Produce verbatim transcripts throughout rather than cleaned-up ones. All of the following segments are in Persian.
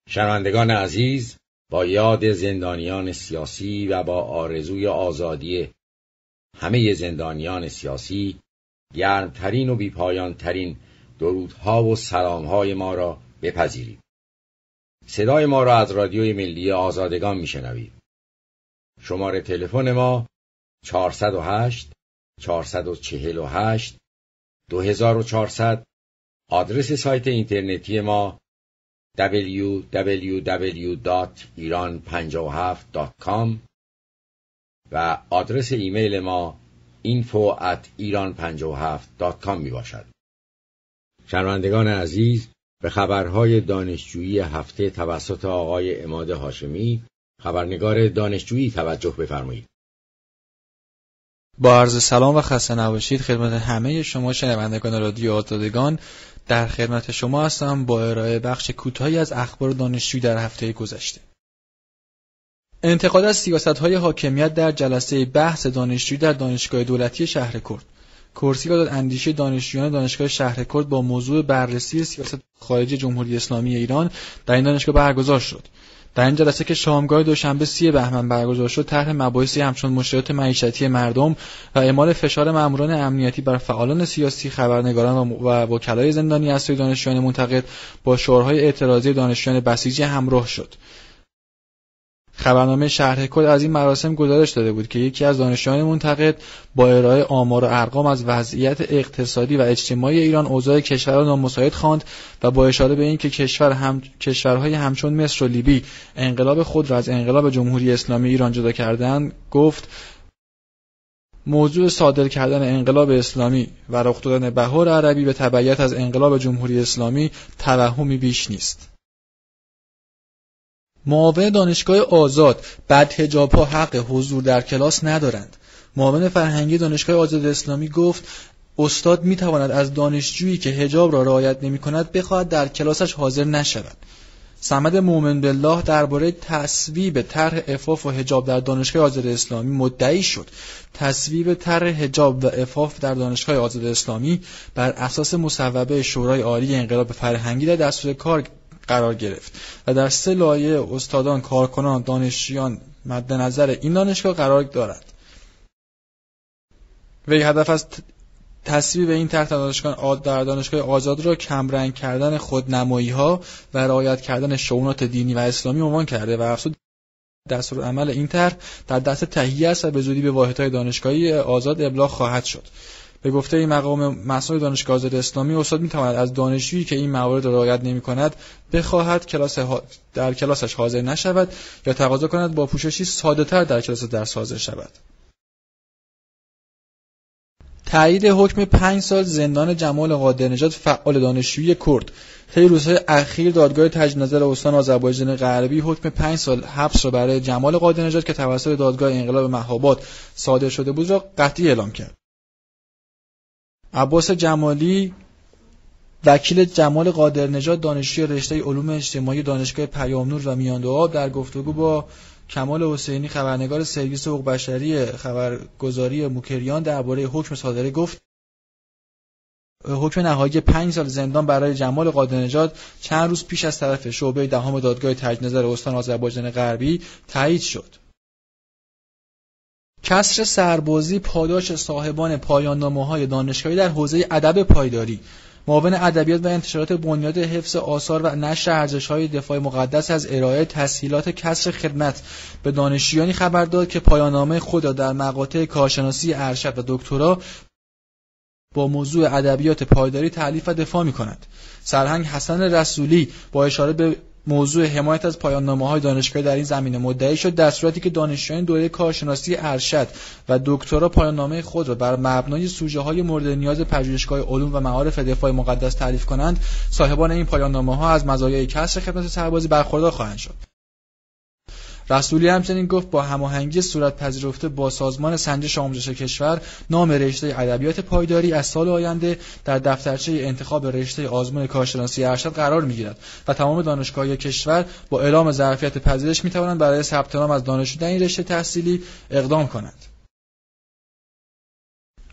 شنوندگان عزیز، با یاد زندانیان سیاسی و با آرزوی آزادی همه زندانیان سیاسی، گرمترین و بیپایانترین درودها و سلامهای ما را بپذیرید. صدای ما را از رادیوی ملی آزادگان میشنوید. شماره تلفن ما چهارصد و هشت چهارصد و چهل و هشت دو هزار و چهارصد. آدرس سایت اینترنتی ما دبلیو دبلیو دبلیو دات ایران پنجاه و هفت دات کام و آدرس ایمیل ما اینفو ات ایران پنجاه و هفت دات کام می باشد. شنوندگان عزیز، به خبرهای دانشجویی هفته توسط آقای عماد هاشمی، خبرنگار دانشجویی، توجه بفرمایید. با عرض سلام و خسته نباشید خدمت همه شما شنوندگان رادیو آزادگان. در خدمت شما هستم با ارائه بخش کوتاهی از اخبار دانشجویی در هفته گذشته. انتقاد از سیاست‌های حاکمیت در جلسه بحث دانشجویی در دانشگاه دولتی شهر کرد. کرسی و اندیشه دانشجویان دانشگاه شهر کرد با موضوع بررسی سیاست خارجی جمهوری اسلامی ایران در این دانشگاه برگزار شد. در این جلسه که شامگاه دوشنبه سی بهمن برگزار شد، طرح مباحثی همچون مشکلات معیشتی مردم و اعمال فشار ماموران امنیتی بر فعالان سیاسی، خبرنگاران و وکلای زندانی از سوی دانشجویان منتقد با شعارهای اعتراضی دانشجویان بسیجی همراه شد. خبرنامه شهر کرد از این مراسم گزارش داده بود که یکی از دانشجویان منتقد با ارائه آمار و ارقام از وضعیت اقتصادی و اجتماعی ایران اوضاع کشور را نامساعد خواند و با اشاره به اینکه کشور هم کشورهای همچون مصر و لیبی انقلاب خود را از انقلاب جمهوری اسلامی ایران جدا کردند، گفت موضوع صادر کردن انقلاب اسلامی و رخ دادن بهار عربی به تبعیت از انقلاب جمهوری اسلامی توهمی بیش نیست. معاون دانشگاه آزاد: بدحجاب‌ها حق حضور در کلاس ندارند. معاون فرهنگی دانشگاه آزاد اسلامی گفت استاد می‌تواند از دانشجویی که حجاب را رعایت نمی‌کند بخواهد در کلاسش حاضر نشود. صمد مومن بالله درباره تصویب طرح عفاف و حجاب در دانشگاه آزاد اسلامی مدعی شد. تصویب طرح حجاب و عفاف در دانشگاه آزاد اسلامی بر اساس مصوبه شورای عالی انقلاب فرهنگی در دستور کار قرار گرفت و در سه لایه استادان، کارکنان، دانشجویان مد نظر این دانشگاه قرار دارد. وی هدف از تصویب این طرح در دانشگاه آزاد را کمرنگ کردن خودنمایی‌ها و رعایت کردن شؤونات دینی و اسلامی عنوان کرده و افزود دستورالعمل این طرح در دست تهیه است و به زودی به واحدهای دانشگاهی آزاد ابلاغ خواهد شد. به گفته این مقام مسئول دانشگاه آزاد اسلامی، استاد می‌تواند از دانشجویی که این موارد را رعایت نمی‌کند بخواهد کلاس ها... در کلاسش حاضر نشود یا تقاضا کند با پوششی ساده‌تر در کلاس درس حاضر شود. تایید حکم پنج سال زندان جمال قادرنژاد فعال دانشجویی کرد. طی روزهای اخیر دادگاه تجدید نظر استان آذربایجان غربی حکم پنج سال حبس را برای جمال قادرنژاد که توسط دادگاه انقلاب مهاباد صادر شده بود را قطعی اعلام کرد. عباس جمالی، وکیل جمال قادرنژاد، دانشجوی رشته علوم اجتماعی دانشگاه پیام نور و میاندو آب، در گفتگو با کمال حسینی، خبرنگار سرویس حقوق بشری خبرگزاری موکریان، درباره حکم صادره گفت حکم نهایی پنج سال زندان برای جمال قادرنژاد چند روز پیش از طرف شعبه دهم دادگاه تجدید نظر استان آذربایجان غربی تایید شد. کسر سربازی پاداش صاحبان پایان‌نامه‌های دانشگاهی در حوزه ادب پایداری. معاون ادبیات و انتشارات بنیاد حفظ آثار و نشر ارزش‌های دفاع مقدس از ارائه تسهیلات کسر خدمت به دانشجویانی خبر داد که پایان‌نامه خود را در مقاطع کارشناسی ارشد و دکترا با موضوع ادبیات پایداری تألیف و دفاع می‌کنند. سرهنگ حسن رسولی با اشاره به موضوع حمایت از پایان‌نامه‌های دانشگاهی در این زمینه مدعی شد در صورتی که دانشجویان دوره کارشناسی ارشد و دکترا پایان‌نامه خود را بر مبنای سوژه‌های مورد نیاز پژوهشگاه علوم و معارف دفاع مقدس تعریف کنند، صاحبان این پایان‌نامه‌ها از مزایای کسر خدمت سربازی برخوردار خواهند شد. رسولی همچنین گفت با هماهنگی صورت پذیرفته با سازمان سنجش آموزش کشور، نام رشته ادبیات پایداری از سال آینده در دفترچه انتخاب رشته آزمون کارشناسی ارشد قرار می‌گیرد و تمام دانشگاه‌های کشور با اعلام ظرفیت پذیرش می‌توانند برای ثبت نام از دانشجو در این رشته تحصیلی اقدام کنند.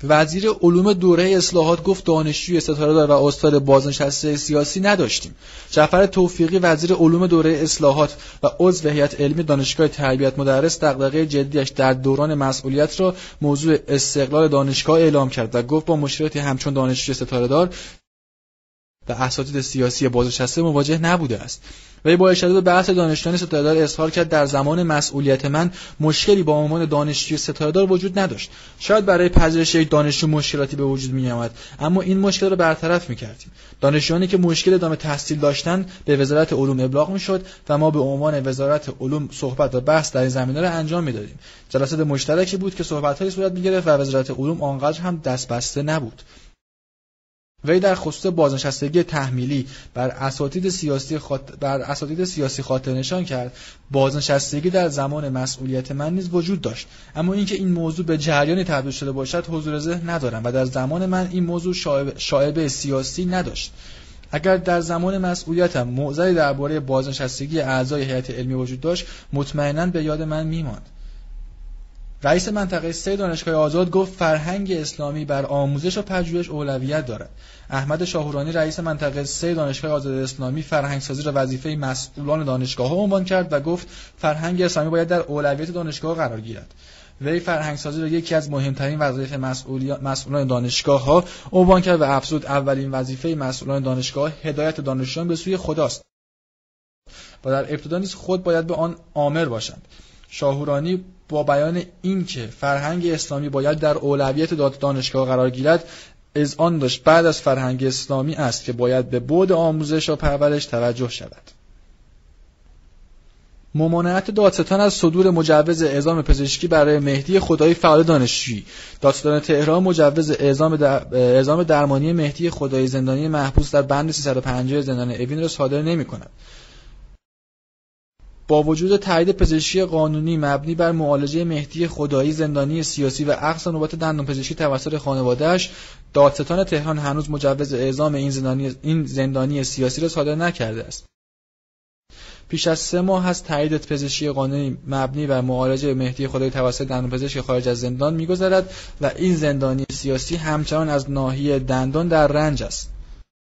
وزیر علوم دوره اصلاحات گفت دانشجوی ستاره‌دار و استاد بازنشسته سیاسی نداشتیم. جعفر توفیقی وزیر علوم دوره اصلاحات و عضو هیئت علمی دانشگاه تربیت مدرس دغدغه جدیش در دوران مسئولیت را موضوع استقلال دانشگاه اعلام کرد و گفت با مشکلاتی همچون دانشجوی ستاره‌دار و اساتید سیاسی بازنشسته مواجه نبوده است. وی با اشاره به بحث دانشجویان ستاره‌دار اظهار کرد در زمان مسئولیت من مشکلی با عنوان دانشجوی ستاره‌دار وجود نداشت. شاید برای پذیرش یک دانشجو مشکلاتی به وجود می‌آمد، اما این مشکل را برطرف می‌کردیم. دانشجویانی که مشکل ادامه تحصیل داشتند به وزارت علوم ابلاغ می‌شد و ما به عنوان وزارت علوم صحبت و بحث در این زمینه را انجام می‌دادیم. جلسات مشترکی بود که صحبت‌هایی صورت می‌گرفت و وزارت علوم آنقدر هم دستبسته نبود. وی در خصوص بازنشستگی تحمیلی بر اساتید سیاسی خاط... بر اساتید سیاسی خاطر نشان کرد بازنشستگی در زمان مسئولیت من نیز وجود داشت، اما اینکه این موضوع به جریانی تبدیل شده باشد حضور ذهن ندارم و در زمان من این موضوع شایبه, شایبه سیاسی نداشت. اگر در زمان مسئولیتم معضلی درباره بازنشستگی اعضای هیئت علمی وجود داشت مطمئناً به یاد من میماند. رئیس منطقه سه دانشگاه آزاد گفت فرهنگ اسلامی بر آموزش و پژوهش اولویت دارد. احمد شاهورانی رئیس منطقه سه دانشگاه آزاد اسلامی فرهنگسازی را وظیفه مسئولان دانشگاه‌ها عنوان کرد و گفت فرهنگ اسلامی باید در اولویت دانشگاه قرار گیرد. وی فرهنگسازی را یکی از مهمترین وظایف مسئولان دانشگاه‌ها عنوان کرد و افزود اولین وظیفه مسئولان دانشگاه هدایت دانشجویان به سوی خداست و در ابتدا نیز خود باید به آن آمر باشند. شاهورانی با بیان اینکه فرهنگ اسلامی باید در اولویت دانشگاه قرار گیرد اذعان داشت بعد از فرهنگ اسلامی است که باید به بعد آموزش و پرورش توجه شود. ممانعت دادستان از صدور مجوز اعزام پزشکی برای مهدی خدایی فعال دانشجویی. دادستان تهران مجوز اعزام در... اعزام درمانی مهدی خدایی زندانی محبوس در بند سیصد و پنجاه زندان اوین را صادر نمی‌کند. با وجود تایید پزشکی قانونی مبنی بر معالجه مهدی خدایی زندانی سیاسی و اخذ نوبت دندان پزشکی توسط خانواده‌اش، دادستان تهران هنوز مجوز اعزام این زندانی این زندانی سیاسی را صادر نکرده است. پیش از سه ماه از تایید پزشکی قانونی مبنی بر معالجه مهدی خدایی توسط دندان پزشک خارج از زندان می‌گذرد و این زندانی سیاسی همچنان از ناحیه دندان در رنج است.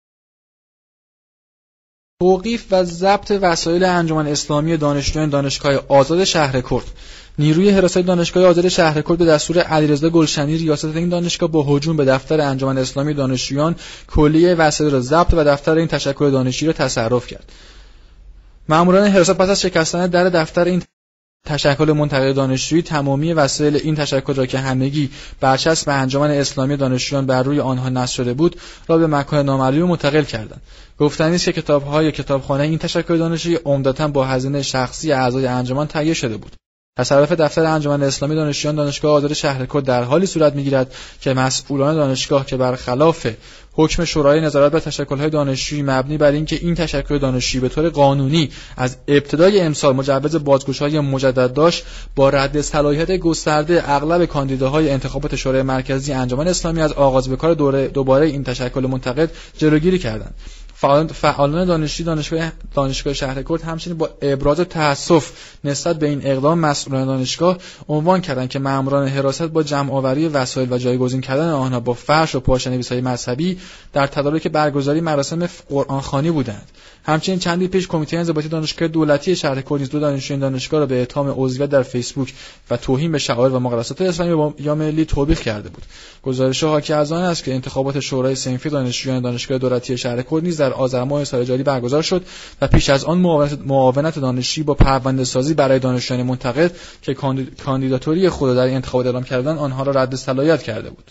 توقیف و ضبط وسایل انجمن اسلامی دانشجویان دانشگاه آزاد شهرکرد. نیروی حراست دانشگاه آزاد شهرکرد به دستور علیرضا گلشنی ریاست این دانشگاه با هجوم به دفتر انجمن اسلامی دانشجویان کلیه وسایل را ضبط و دفتر این تشکل دانشجویی را تصرف کرد. ماموران حراست پس از شکستن در دفتر این تشکل منتقل دانشجویی تمامی وسایل این تشکل را که همگی برچسب انجمن اسلامی دانشجویان بر روی آنها نصب شده بود را به مکان نامعلوم منتقل کردند. گفتنی است که کتاب‌های کتابخانه این تشکل دانشجویی عمدتاً با هزینه شخصی اعضای انجمن تهیه شده بود. تصرف دفتر انجمن اسلامی دانشجویان دانشگاه آزاد شهرکرد در حالی صورت می‌گیرد که مسئولان دانشگاه که برخلاف حکم شورای نظارت بر تشکل‌های دانشجویی مبنی بر اینکه این تشکل دانشجویی به طور قانونی از ابتدای امسال مجوز بازگشایی مجدد داشت، با رد صلاحیت گسترده اغلب کاندیداهای انتخابات شورای مرکزی انجمن اسلامی از آغاز به کار دوره دوباره این تشکل منتقد جلوگیری کردند. فعالان دانشجویی دانشگاه دانشگاه شهرکرد همچنین با ابراز تأسف نسبت به این اقدام مسئولان دانشگاه عنوان کردند که ماموران حراست با جمع‌آوری وسایل و جایگزین کردن آنها با فرش و پارچه‌نویس‌های مذهبی در تدارک برگزاری مراسم قرآن‌خوانی بودند. همچنین چندی پیش کمیته انضباطی دانشگاه دولتی شهرکرد نیز دو دانشجوی دانشگاه را به اتهام عضویت در فیسبوک و توهین به شعائر و مقدسات اسلامی یا ملی توبیخ کرده بود. گزارش حاکی از آن است که انتخابات شورای صنفی دانشجویان دانشگاه دولتی شهرکرد نیز در آذر ماه سال جاری برگزار شد و پیش از آن معاونت, معاونت دانشجویی با پرونده سازی برای دانشجویان منتقد که کاندیداتوری خود در انتخابات اعلام کردند آنها را رد صلاحیت کرده بود.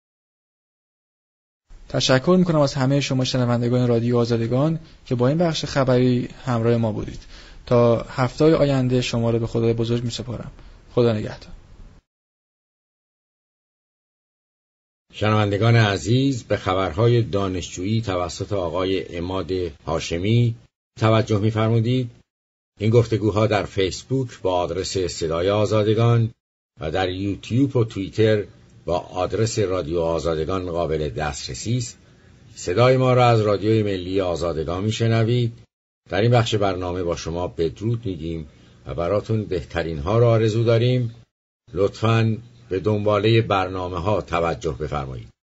تشکر میکنم از همه شما شنوندگان رادیو آزادگان که با این بخش خبری همراه ما بودید. تا هفته آینده شما را به خدای بزرگ میسپارم. خدا نگهدار. شنوندگان عزیز، به خبرهای دانشجویی توسط آقای عماد هاشمی توجه می‌فرمودید. این گفتگوها در فیسبوک با آدرس صدای آزادگان و در یوتیوب و توییتر با آدرس رادیو آزادگان قابل دسترسی است. صدای ما را از رادیوی ملی آزادگان میشنوید. در این بخش برنامه با شما بدرود میگیم و براتون بهترین ها را آرزو داریم. لطفاً به دنباله برنامه ها توجه بفرمایید.